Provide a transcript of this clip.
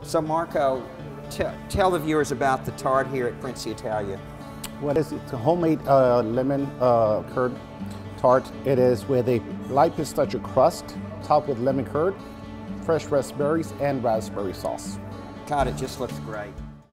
So Marco, tell the viewers about the tart here at Princi Italia. What is it? It's a homemade lemon curd tart. It is with a light pistachio crust, topped with lemon curd, fresh raspberries, and raspberry sauce. God, it just looks great.